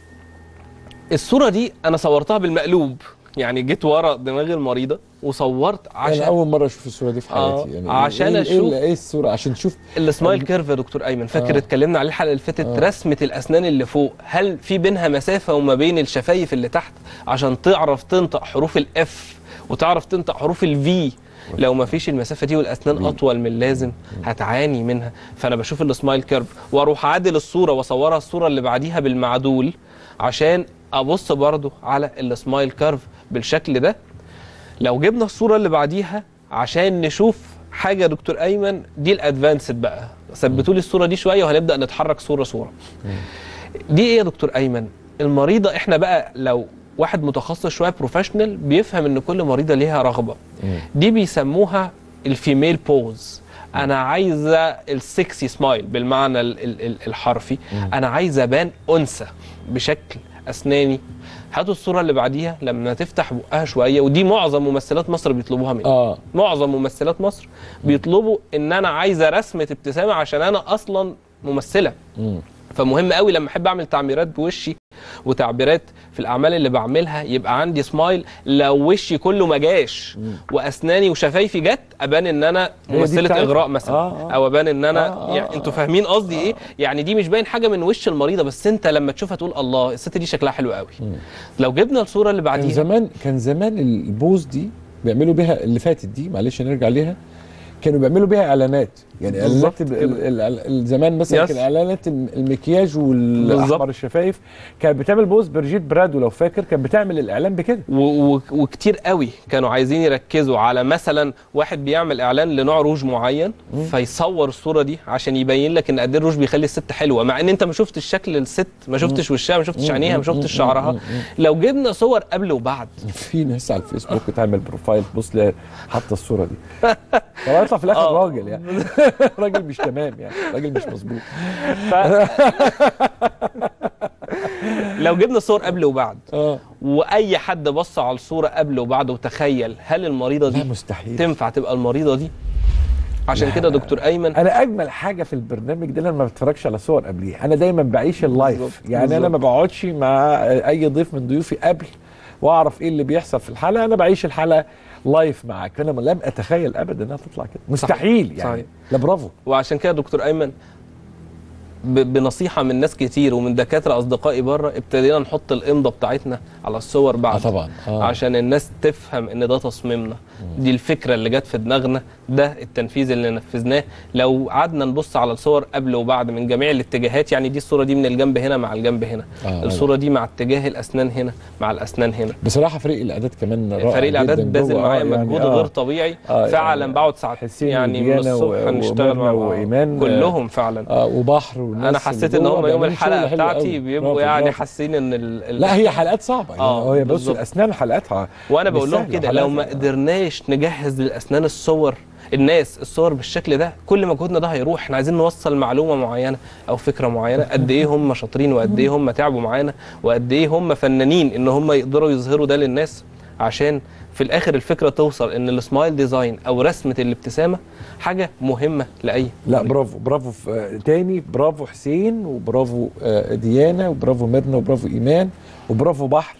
الصوره دي انا صورتها بالمقلوب، يعني جيت ورا دماغ المريضه وصورت عشان انا اول مره اشوف الصوره دي في حياتي. آه يعني عشان إيه اشوف ايه الصوره عشان تشوف السمايل كيرف يا دكتور ايمن. فاكر اتكلمنا آه. عليه الحلقه اللي فاتت، آه. رسمه الاسنان اللي فوق، هل في بينها مسافه وما بين الشفايف اللي تحت عشان تعرف تنطق حروف الاف وتعرف تنطق حروف الفي؟ لو ما فيش المسافه دي والاسنان اطول من اللازم هتعاني منها. فانا بشوف السمايل كيرف واروح عادل الصوره واصورها الصوره اللي بعديها بالمعدول عشان ابص برضو على السمايل كيرف بالشكل ده. لو جبنا الصوره اللي بعديها عشان نشوف حاجه يا دكتور ايمن، دي الادفانسد بقى. ثبتوا لي الصوره دي شويه وهنبدا نتحرك صوره صوره. دي ايه يا دكتور ايمن؟ المريضه، احنا بقى لو واحد متخصص شويه بروفيشنال بيفهم ان كل مريضه ليها رغبه. دي بيسموها الفيميل بوز. انا عايزه السكسي سمايل بالمعنى الحرفي، انا عايزه ابان انثى بشكل اسناني. هاتوا الصوره اللي بعديها لما تفتح بقها شويه، ودي معظم ممثلات مصر بيطلبوها مني. اه معظم ممثلات مصر بيطلبوا ان انا عايزه رسمه ابتسامه عشان انا اصلا ممثله. مم. فمهم قوي لما احب اعمل تعبيرات بوشي وتعبيرات في الاعمال اللي بعملها يبقى عندي سمايل. لو وشي كله ما جاش واسناني وشفايفي جت ابان ان انا ممثله اغراء مثلا، آه آه. او ابان ان انا آه آه يعني انتوا فاهمين قصدي آه ايه؟ يعني دي مش باين حاجه من وش المريضه، بس انت لما تشوفها تقول الله الست دي شكلها حلو قوي. مم. لو جبنا الصوره اللي بعديها، كان زمان كان زمان البوز دي بيعملوا بيها اللي فاتت دي، معلش نرجع ليها، كانوا بيعملوا بيها اعلانات. يعني اعلانات زمان مثلا كان اعلانات المكياج والاحمر الشفايف كانت بتعمل بوز. برجيت برادو لو فاكر كانت بتعمل الاعلان بكده، وكتير قوي كانوا عايزين يركزوا على مثلا واحد بيعمل اعلان لنوع روج معين م. فيصور الصوره دي عشان يبين لك ان قد ايه الروج بيخلي الست حلوه، مع ان انت ما شفتش شكل الست، ما شفتش وشها، ما شفتش عينيها، ما شفتش شعرها. لو جبنا صور قبل وبعد، في ناس على الفيسبوك تعمل بروفايل بص لها حاطه الصوره دي طبعا يطلع في الاخر راجل يعني راجل مش تمام، يعني راجل مش مظبوط. ف... لو جبنا صور قبل وبعد آه. واي حد بص على الصوره قبل وبعد وتخيل هل المريضه دي مستحيل تنفع تبقى المريضه دي؟ عشان كده دكتور ايمن، انا اجمل حاجه في البرنامج ده لما ما بتفرجش على صور قبليه، انا دايما بعيش اللايف. بالزبط. يعني بالزبط. انا ما بقعدش مع اي ضيف من ضيوفي قبل واعرف ايه اللي بيحصل في الحلقه، انا بعيش الحلقه لايف معاك. انا لم اتخيل ابدا انها تطلع كده، مستحيل صحيح. يعني صحيح. لا برافو. وعشان كده دكتور ايمن بنصيحه من ناس كتير ومن دكاتره اصدقائي بره ابتدينا نحط الامضه بتاعتنا على الصور بعد. آه طبعا آه. عشان الناس تفهم ان ده تصميمنا، دي الفكره اللي جت في دماغنا، ده التنفيذ اللي نفذناه. لو قعدنا نبص على الصور قبل وبعد من جميع الاتجاهات، يعني دي الصوره دي من الجنب هنا مع الجنب هنا، آه الصوره دي مع اتجاه الاسنان هنا مع الاسنان هنا. بصراحه فريق الاعداد كمان رائع، فريق الاعداد باذل معايا مجهود يعني آه غير طبيعي آه فعلا. يعني بقعد ساعات يعني من الصبح نشتغل مع وايمان كلهم فعلا آه وبحر والناس. انا حسيت ان هم يوم الحلقه بتاعتي بيبقوا يعني حاسين ان ال لا هي حلقات صعبه اه هي بص الاسنان حلقاتها، وانا بقول لهم كده لو ما قدرناش نجهز للاسنان الصور الناس الصور بالشكل ده كل مجهودنا ده هيروح. احنا عايزين نوصل معلومه معينه او فكره معينه، قد ايه هم شاطرين وقد ايه هم تعبوا معانا وقد ايه هم فنانين ان هم يقدروا يظهروا ده للناس، عشان في الاخر الفكره توصل ان السمايل ديزاين او رسمه الابتسامه حاجه مهمه لاي. لا برافو برافو تاني، برافو حسين وبرافو ديانا وبرافو ميرنا وبرافو ايمان وبرافو بحر،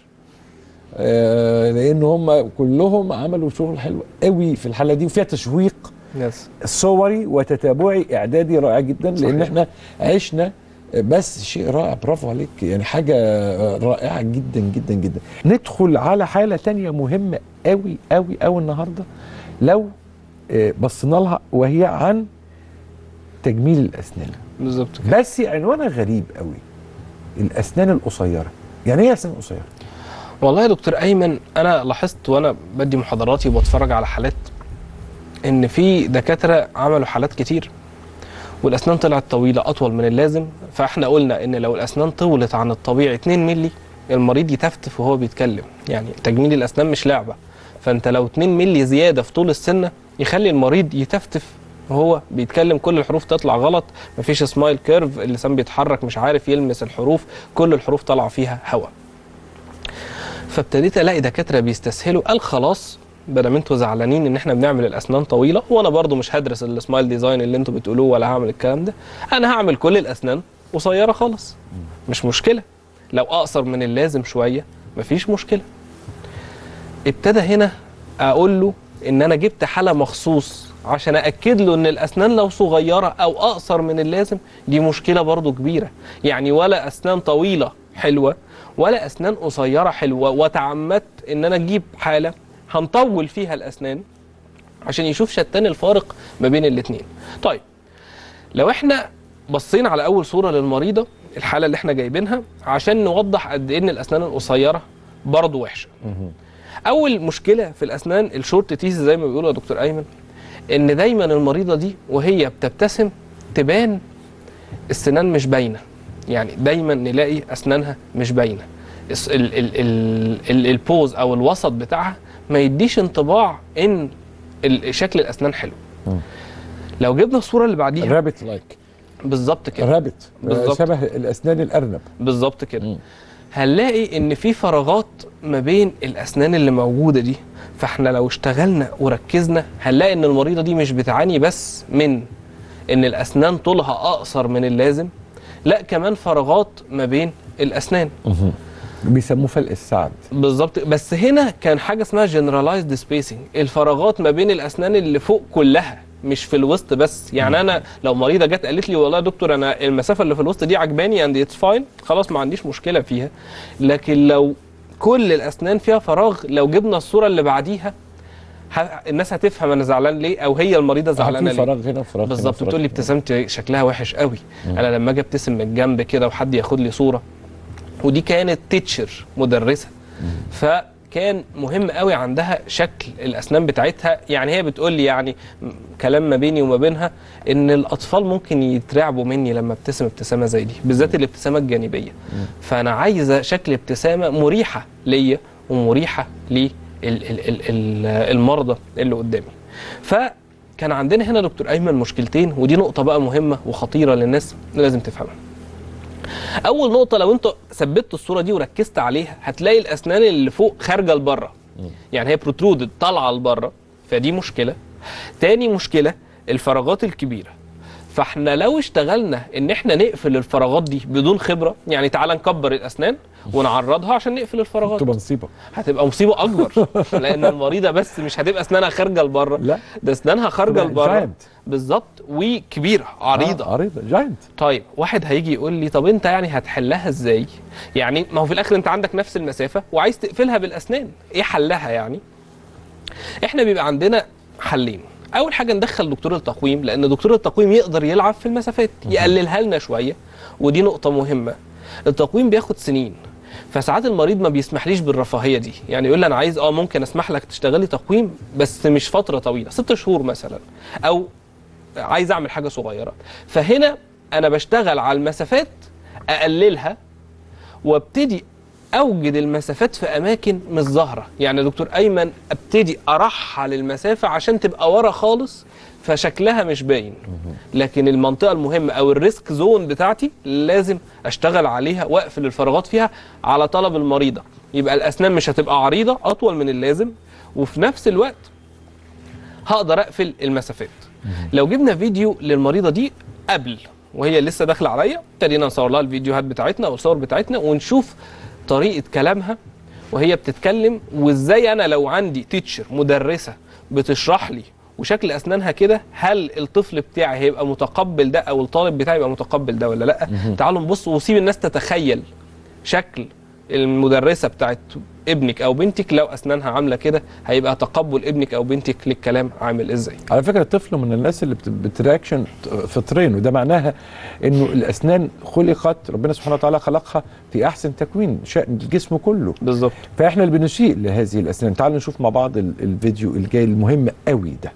آه لان هم كلهم عملوا شغل حلو قوي في الحلقه دي وفيها تشويق يس. صوري وتتابعي اعدادي رائع جدا. صحيح. لان احنا عشنا بس شيء رائع، برافو عليك، يعني حاجه رائعه جدا جدا جدا. ندخل على حاله تانية مهمه قوي قوي قوي النهارده لو بصينا لها، وهي عن تجميل الاسنان. بالظبط كده. بس عنوانها غريب قوي، الاسنان القصيره. يعني ايه اسنان قصيره؟ والله يا دكتور ايمن انا لاحظت وانا بدي محاضراتي وبتفرج على حالات ان في دكاتره عملوا حالات كتير والاسنان طلعت طويله اطول من اللازم، فاحنا قلنا ان لو الاسنان طولت عن الطبيعي اتنين مللي المريض يتفتف وهو بيتكلم. يعني تجميل الاسنان مش لعبه، فانت لو اتنين مللي زياده في طول السنه يخلي المريض يتفتف وهو بيتكلم، كل الحروف تطلع غلط، مفيش سمايل كيرف، اللسان بيتحرك مش عارف يلمس الحروف، كل الحروف طالعه فيها هواء. فابتديت الاقي دكاتره بيستسهلوا، قال خلاص بدل ما انتوا زعلانين ان احنا بنعمل الاسنان طويله، وانا برضو مش هدرس السمايل ديزاين اللي انتوا بتقولوه ولا هعمل الكلام ده، انا هعمل كل الاسنان قصيره خالص، مش مشكله، لو اقصر من اللازم شويه مفيش مشكله. ابتدى هنا اقول له ان انا جبت حاله مخصوص عشان أأكد له ان الاسنان لو صغيره او اقصر من اللازم دي مشكله برضو كبيره. يعني ولا اسنان طويله حلوه ولا اسنان قصيره حلوه، وتعمدت ان انا اجيب حاله هنطول فيها الاسنان عشان يشوف شتان الفارق ما بين الاثنين. طيب لو احنا بصينا على اول صوره للمريضه، الحاله اللي احنا جايبينها عشان نوضح قد ايه ان الاسنان القصيره برضو وحشه. اول مشكله في الاسنان الشورت تيث زي ما بيقولوا يا دكتور ايمن، ان دايما المريضه دي وهي بتبتسم تبان السنان مش باينه، يعني دايما نلاقي اسنانها مش باينه، ال ال ال البوز او الوسط بتاعها ما يديش انطباع ان شكل الاسنان حلو. م. لو جبنا الصوره اللي بعديها رابت لايك بالظبط كده، رابت شبه الاسنان الارنب بالظبط كده، هنلاقي ان في فراغات ما بين الاسنان اللي موجوده دي. فاحنا لو اشتغلنا وركزنا هنلاقي ان المريضه دي مش بتعاني بس من ان الاسنان طولها اقصر من اللازم، لا كمان فراغات ما بين الاسنان. بيسموه فلق السعد بالظبط. بس هنا كان حاجه اسمها جنرالايزد سبيسنج، الفراغات ما بين الاسنان اللي فوق كلها مش في الوسط بس. يعني انا لو مريضه جت قالت لي والله يا دكتور انا المسافه اللي في الوسط دي عجباني اند اتس فاين، خلاص ما عنديش مشكله فيها. لكن لو كل الاسنان فيها فراغ، لو جبنا الصوره اللي بعديها الناس هتفهم انا زعلان ليه، او هي المريضه زعلانه ليه. فراغ هنا فراغ بالظبط. بتقول لي ابتسامتي شكلها وحش قوي، مم. انا لما اجي ابتسم من الجنب كده وحد ياخد لي صوره. ودي كانت تيتشر مدرسه، مم. فكان مهم قوي عندها شكل الاسنان بتاعتها. يعني هي بتقول لي يعني كلام ما بيني وما بينها ان الاطفال ممكن يترعبوا مني لما ابتسم ابتسامه زي دي، بالذات الابتسامه الجانبيه. مم. فانا عايزه شكل ابتسامه مريحه ليا ومريحه ليه المرضى اللي قدامي. فكان عندنا هنا دكتور ايمن مشكلتين، ودي نقطه بقى مهمه وخطيره للناس لازم تفهمها. اول نقطه، لو انت ثبتت الصوره دي وركزت عليها هتلاقي الاسنان اللي فوق خارجه لبره، يعني هي بروترودد طالعه لبره، فدي مشكله. تاني مشكله الفراغات الكبيره. فاحنا لو اشتغلنا ان احنا نقفل الفراغات دي بدون خبره، يعني تعال نكبر الاسنان ونعرضها عشان نقفل الفراغات، تبقى مصيبه، هتبقى مصيبه اكبر. لان المريضه بس مش هتبقى اسنانها خارجه لبره، لا ده اسنانها خارجه لبره بالظبط، وكبيره عريضه. آه عريضه جاينت. طيب واحد هيجي يقول لي طب انت يعني هتحلها ازاي؟ يعني ما هو في الاخر انت عندك نفس المسافه وعايز تقفلها بالاسنان، ايه حلها يعني؟ احنا بيبقى عندنا حلين. اول حاجه ندخل دكتور التقويم، لان دكتور التقويم يقدر يلعب في المسافات، يقللها لنا شويه، ودي نقطه مهمه. التقويم بياخد سنين، فساعات المريض ما بيسمحليش بالرفاهيه دي، يعني يقول لي انا عايز اه ممكن اسمح لك تشتغلي تقويم بس مش فتره طويله، ست شهور مثلا، او عايز اعمل حاجه صغيره. فهنا انا بشتغل على المسافات اقللها وابتدي اوجد المسافات في اماكن مش ظاهره. يعني يا دكتور ايمن ابتدي ارحل المسافه عشان تبقى ورا خالص فشكلها مش باين، لكن المنطقه المهمه او الريسك زون بتاعتي لازم اشتغل عليها واقفل الفراغات فيها على طلب المريضه. يبقى الاسنان مش هتبقى عريضه اطول من اللازم، وفي نفس الوقت هقدر اقفل المسافات. لو جبنا فيديو للمريضه دي قبل وهي لسه داخله عليا، ابتدينا نصور لها الفيديوهات بتاعتنا او الصور بتاعتنا ونشوف طريقه كلامها وهي بتتكلم، وازاي انا لو عندي تيتشر مدرسه بتشرح لي وشكل اسنانها كده، هل الطفل بتاعي هيبقى متقبل ده او الطالب بتاعي يبقى متقبل ده ولا لا؟ تعالوا نبص وسيب الناس تتخيل شكل المدرسه بتاعت ابنك او بنتك لو اسنانها عامله كده، هيبقى تقبل ابنك او بنتك للكلام عامل ازاي. على فكره الطفل من الناس اللي بترياكشن فطرين، وده معناها انه الاسنان خلقت، ربنا سبحانه وتعالى خلقها في احسن تكوين شأن الجسم كله بالظبط. فاحنا اللي بنسيء لهذه الاسنان. تعالوا نشوف مع بعض الفيديو الجاي المهم قوي ده.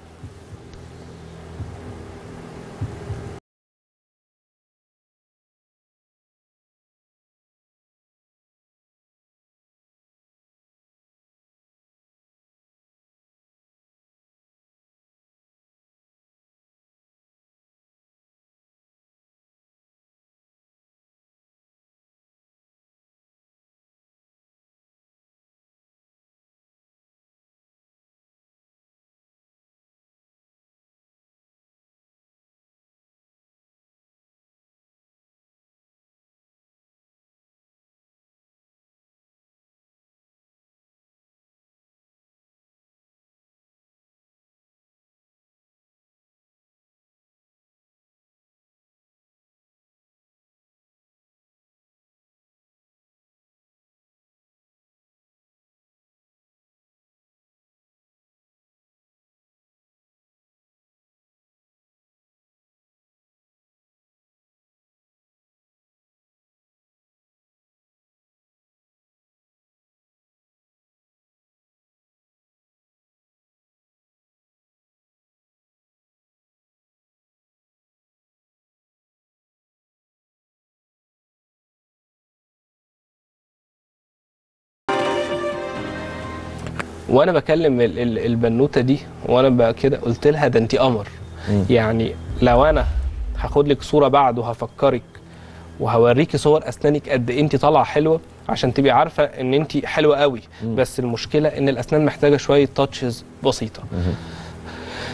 وانا بكلم البنوته دي وانا بقى كده قلت لها ده انت قمر. يعني لو انا هاخد لك صوره بعد وهفكرك وهوريكي صور اسنانك قد ايه انت طالعه حلوه، عشان تبقي عارفه ان انت حلوه قوي. مم. بس المشكله ان الاسنان محتاجه شويه تاتشز بسيطه.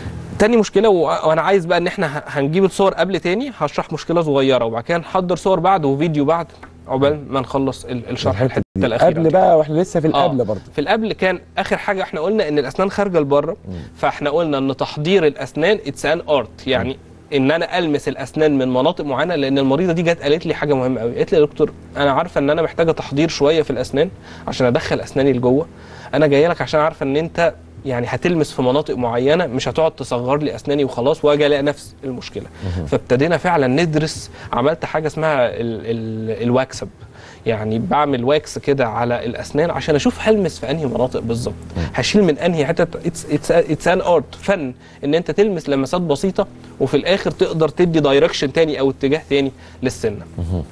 تاني مشكله و- وانا عايز بقى ان احنا ه- هنجيب الصور قبل تاني، هشرح مشكله صغيره وبعد كده نحضر صور بعد وفيديو بعد عقبال ما نخلص ال- الشرح الحته دي. الاخيره قبل دي. بقى واحنا لسه في آه. القبل برضه. في القبل كان اخر حاجه احنا قلنا ان الاسنان خارجه لبره، فاحنا قلنا ان تحضير الاسنان اتس ان ارت، يعني ان انا المس الاسنان من مناطق معينه، لان المريضه دي جت قالت لي حاجه مهمه قوي، قالت لي يا دكتور انا عارفه ان انا محتاجه تحضير شويه في الاسنان عشان ادخل اسناني لجوه، انا جايه لك عشان عارفه ان انت يعني هتلمس في مناطق معينه، مش هتقعد تصغر لي اسناني وخلاص واجي الاقي نفس المشكله. فابتدينا فعلا ندرس، عملت حاجه اسمها ال ال الواكسب، يعني بعمل واكس كده على الاسنان عشان اشوف هلمس في انهي مناطق بالظبط، هشيل من انهي حته. اتس ان ارت، فن ان انت تلمس لمسات بسيطه وفي الاخر تقدر تدي دايركشن تاني او اتجاه تاني للسنه.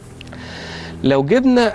لو جبنا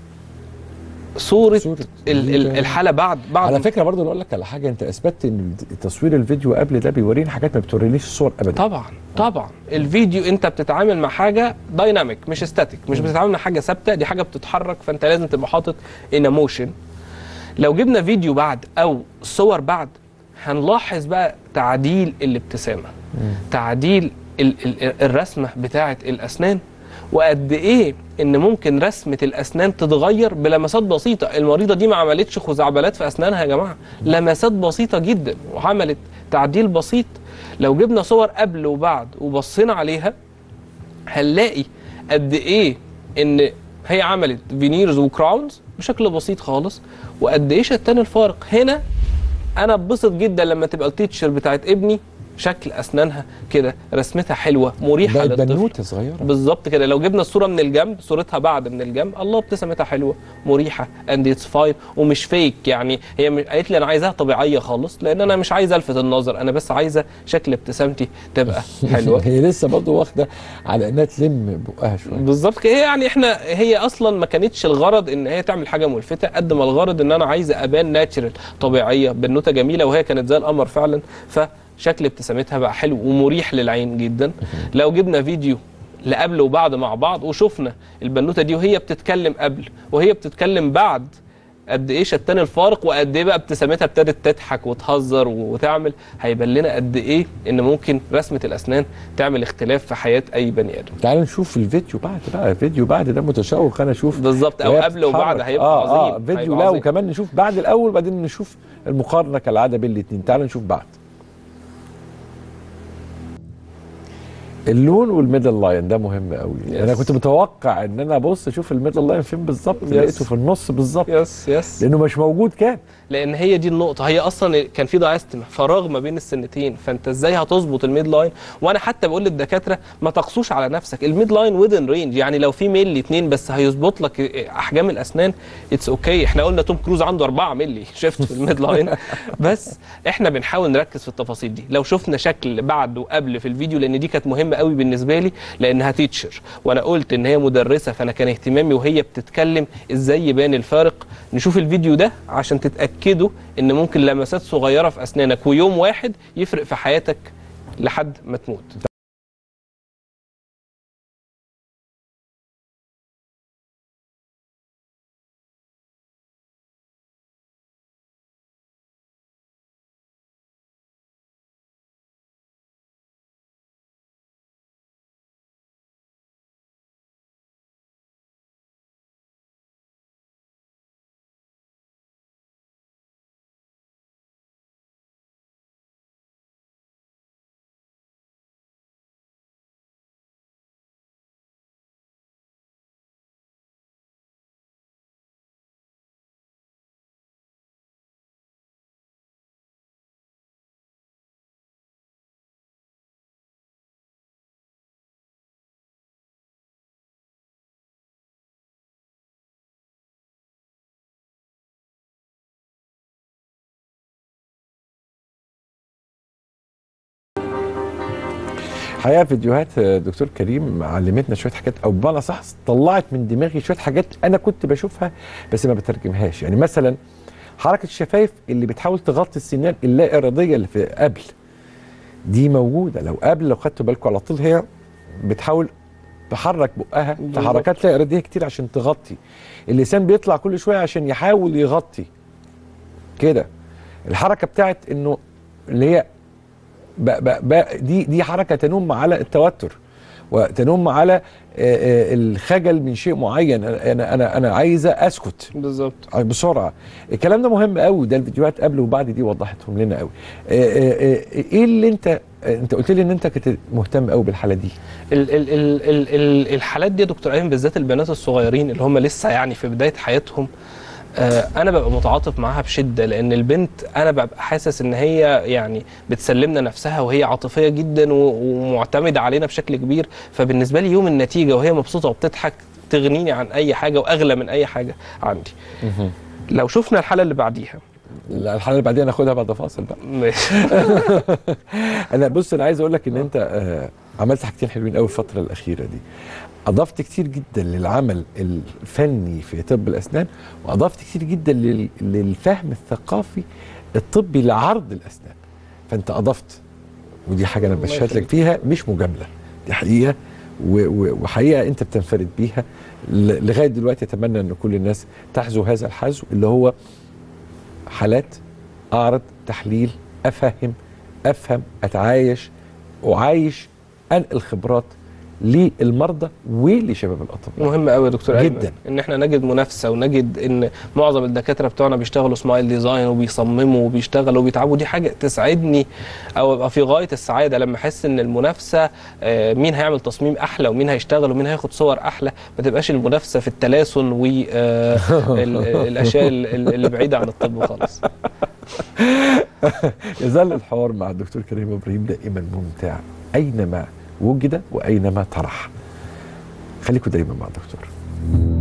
صوره, صورة ال ال الحاله بعد بعد على فكره برضه نقول لك على حاجه، انت اثبتت ان تصوير الفيديو قبل ده بيورينا حاجات ما بتورينيش الصور ابدا. طبعا طبعا الفيديو انت بتتعامل مع حاجه دايناميك مش ستاتيك، مش بتتعامل مع حاجه ثابته، دي حاجه بتتحرك، فانت لازم تبقى حاطط ان موشن. لو جبنا فيديو بعد او صور بعد هنلاحظ بقى تعديل الابتسامه، تعديل ال ال الرسمه بتاعه الاسنان، وقد ايه ان ممكن رسمه الاسنان تتغير بلمسات بسيطه. المريضه دي ما عملتش خزعبلات في اسنانها يا جماعه، لمسات بسيطه جدا وعملت تعديل بسيط. لو جبنا صور قبل وبعد وبصينا عليها هنلاقي قد ايه ان هي عملت فينيرز وكراونز بشكل بسيط خالص، وقد ايه شتان الفارق. هنا انا اتبسط جدا لما تبقى التيتشر بتاعت ابني شكل اسنانها كده رسمتها حلوه مريحه بقت للطفل، بنوته صغيره بالظبط كده. لو جبنا الصوره من الجنب، صورتها بعد من الجنب، الله ابتسامتها حلوه مريحه اند اتس فاين ومش فيك، يعني هي مش قالت لي انا عايزاها طبيعيه خالص، لان انا مش عايزه الفت النظر، انا بس عايزه شكل ابتسامتي تبقى حلوه. هي لسه برضه واخده على انها تلم بقها شويه. بالظبط كده، يعني احنا هي اصلا ما كانتش الغرض ان هي تعمل حاجه ملفته، قد ما الغرض ان انا عايزه ابان ناتشرال طبيعيه، بنوته جميله، وهي كانت زي القمر فعلا، فشكل ابتسامتها بقى حلو ومريح للعين جدا. لو جبنا فيديو لقبل وبعد مع بعض وشفنا البنوته دي وهي بتتكلم قبل وهي بتتكلم بعد، قد ايه شتان الفارق، وقد ايه بقى ابتسامتها ابتدت تضحك وتهزر وتعمل، هيبان لنا قد ايه ان ممكن رسمه الاسنان تعمل اختلاف في حياه اي بني ادم. تعال نشوف الفيديو بعد بقى، الفيديو بعد ده متشوق انا اشوف بالظبط، او قبل وبعد هيبقى آه عظيم. اه فيديو هيبقى لا عظيم. وكمان نشوف بعد الاول وبعدين نشوف المقارنه كالعاده بين الاثنين. تعال نشوف بعد. اللون والميدل لاين ده مهم قوي. Yes. انا كنت متوقع ان انا ابص اشوف الميدل لاين فين بالظبط، Yes. لقيته في النص بالظبط. يس يس لانه مش موجود كان. لان هي دي النقطه، هي اصلا كان في دايستما، فراغ ما بين السنتين، فانت ازاي هتظبط الميد لاين؟ وانا حتى بقول للدكاتره ما تقصوش على نفسك، الميد لاين ويذن رينج، يعني لو في ملي اتنين بس هيظبط لك احجام الاسنان اتس اوكي. احنا قلنا توم كروز عنده أربعة ملي شفت في الميد لاين، بس احنا بنحاول نركز في التفاصيل دي. لو شفنا شكل بعد وقبل في الفيديو، لان دي كانت مهمه قوي بالنسبه لي، لانها تيتشر وانا قلت ان هي مدرسه، فانا كان اهتمامي وهي بتتكلم ازاي يبان الفارق. نشوف الفيديو ده عشان تتاكدوا ان ممكن لمسات صغيره في اسنانك ويوم واحد يفرق في حياتك لحد ما تموت. الحقيقه فيديوهات دكتور كريم علمتنا شويه حاجات، او بمعنى صح طلعت من دماغي شويه حاجات انا كنت بشوفها بس ما بترجمهاش. يعني مثلا حركه الشفايف اللي بتحاول تغطي السنان اللا اراديه اللي في قبل، دي موجوده. لو قبل لو خدتوا بالكم على طول هي بتحاول تحرك بقها تحركات لا اراديه كتير عشان تغطي. اللسان بيطلع كل شويه عشان يحاول يغطي كده. الحركه بتاعت انه اللي هي بقى بقى بقى دي دي حركه تنم على التوتر وتنم على الخجل من شيء معين. انا انا انا عايزه اسكت بالظبط بسرعه. الكلام ده مهم قوي، ده الفيديوهات قبل وبعد دي وضحتهم لنا قوي. ايه اللي انت انت قلت لي ان انت كنت مهتم قوي بالحاله دي؟ ال ال ال ال ال الحالات دي يا دكتور ايمن بالذات البنات الصغيرين اللي هم لسه يعني في بدايه حياتهم، آه انا ببقى متعاطف معاها بشده، لان البنت انا ببقى حاسس ان هي يعني بتسلمنا نفسها وهي عاطفيه جدا ومعتمده علينا بشكل كبير، فبالنسبه لي يوم النتيجه وهي مبسوطه وبتضحك تغنيني عن اي حاجه واغلى من اي حاجه عندي. لو شفنا الحاله اللي بعديها، الحلقه اللي بعدين ناخدها بعد فاصل بقى. ماشي. انا بص انا عايز اقول لك ان انت آه عملت حاجتين حلوين قوي الفتره الاخيره دي. اضفت كتير جدا للعمل الفني في طب الاسنان، واضفت كتير جدا للفهم الثقافي الطبي لعرض الاسنان. فانت اضفت، ودي حاجه انا بشهد لك فيها مش مجامله، دي حقيقه وحقيقه انت بتنفرد بيها. لغايه دلوقتي اتمنى ان كل الناس تحذو هذا الحذو اللي هو حالات، اعرض، تحليل، افهم افهم اتعايش، اعايش، انقل خبرات للمرضى ولشباب الاطباء. مهم قوي يا دكتور جدا أيمن ان احنا نجد منافسه، ونجد ان معظم الدكاتره بتوعنا بيشتغلوا سمايل ديزاين وبيصمموا وبيشتغلوا وبيتعبوا. دي حاجه تسعدني او ابقى في غايه السعاده لما احس ان المنافسه مين هيعمل تصميم احلى ومين هيشتغل ومين هياخد صور احلى، ما تبقاش المنافسه في التلاسن والاشياء اللي بعيده عن الطب خالص. يظل الحوار مع الدكتور كريم ابراهيم دائما ممتع اينما وجد واينما طرح. خليكم دايما مع الدكتور.